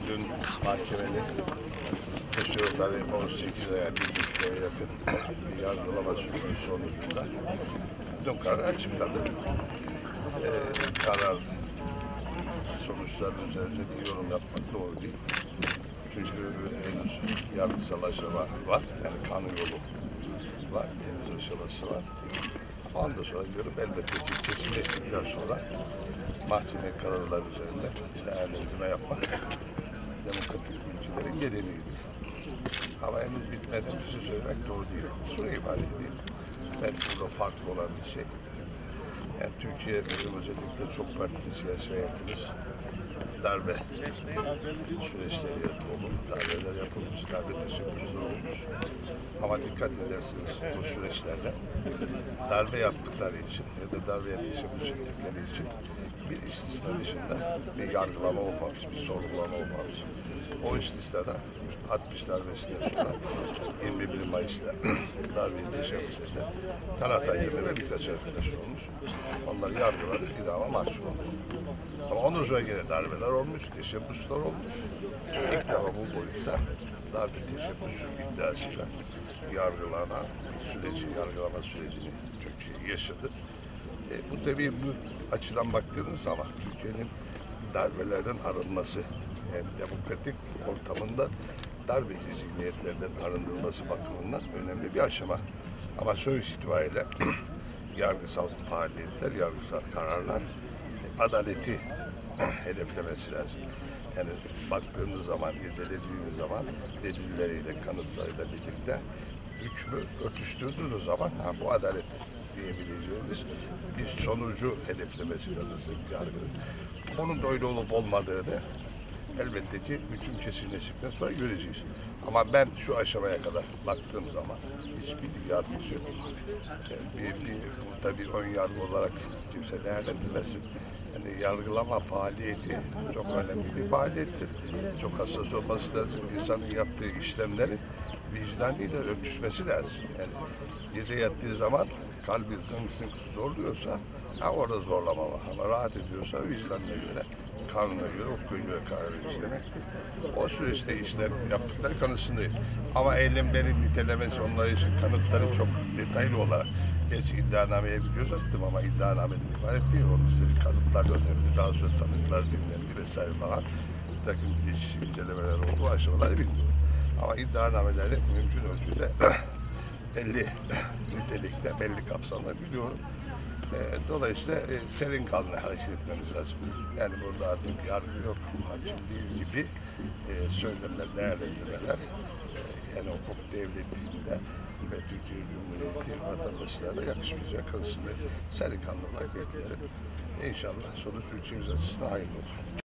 dün mahkemenin aşağı yukarı 18 aya, 1,5 aya yakın bir yargılama süreci sonucunda dün karar açıkladı. Karar sonuçları üzerinde bir yorum yapmak doğru değil. Çünkü henüz yargısal aşama var, yani kanun yolu var, temiz aşaması var. Ondan sonra görüp elbette ki kesinleştikten sonra mahkeme kararları üzerinde değerlendirme yapmak demokratik ülkelerin geleneğidir. Ama henüz bitmeden bir şey söylemek doğru değil. Şunu ifade edeyim. Ben burada farklı olan bir şey. Yani Türkiye bizim özellikle çok partili siyasi hayatımız darbe süreçleri dolu, darbeler yapılmış, darbe teşebbüsleri olmuş. Ama dikkat edersiniz bu süreçlerde darbe yaptıkları için ya da darbeye teşebbüs ettikleri için bir istisna dışında bir yargılama olmamış, bir sorgulama olmamış. O istisnadan 60 darbesinden sonra 21 Mayıs'ta darbeye teşebbüs eden Talat Ayyer'le ve birkaç arkadaş olmuş. Onlar yargılanıp idama mahkum olmuş. Ama ondan sonra yine darbeler olmuş, teşebbüsler olmuş. İlk defa bu boyutta darbe teşebbüsü iddiasıyla yargılanan bir süreci, yargılama sürecini Türkiye yaşadı. Bu tabii bu açıdan baktığınız zaman Türkiye'nin darbelerden arınması, yani demokratik ortamında darbeci zihniyetlerden arındırılması bakımından önemli bir aşama. Ama sonuç itibariyle yargısal faaliyetler, yargısal kararlar adaleti hedeflemesi lazım. Yani baktığınız zaman, irdelediğiniz zaman delilleriyle, kanıtlarıyla birlikte hükmü örtüştürdüğünüz zaman bu adalet diyebileceğimiz bir sonucu hedeflemesi lazım yargının. Onun da öyle olup olmadığını elbette ki hüküm kesinleştikten sonra göreceğiz. Ama ben şu aşamaya kadar baktığım zaman hiçbir yargıcı burada bir ön yargı olarak kimse değerlendirmesin. Yani yargılama faaliyeti çok önemli bir faaliyettir. Çok hassas olması lazım. İnsanın yaptığı işlemleri vicdanıyla örtüşmesi lazım. Yani gece yattığı zaman kalbi zınk zınk zorluyorsa orada zorlama var. Ama rahat ediyorsa vicdanına göre, kanuna göre, hukuka göre karar vermiş demektir. O süreçte işlem yaptıkları kanısındayım. Ama eylemlerin nitelemesi, onlar için kanıtları çok detaylı olarak geç iddianameye bir göz attım ama iddianamenin ibaret değil. Onun istediği kanıtlar da önemli. Daha sonra tanıklar dinlendi vesaire falan. Bir takım incelemeler oldu. Aşamaları bilmiyorum. Ama iddianameleri mümkün ölçüde belli nitelikte, belli kapsamda biliyorum. Dolayısıyla serin kanlı hareket etmemiz lazım. Yani burada artık yargı yok, hakimliği gibi söylemler, değerlendirmeler yani hukuk devletinde ve Türkiye Cumhuriyeti vatandaşlarına yakışmayacak kanısını serin kanlı olarak bekleyelim. İnşallah sonuç ülkemiz açısından hayırlı olur.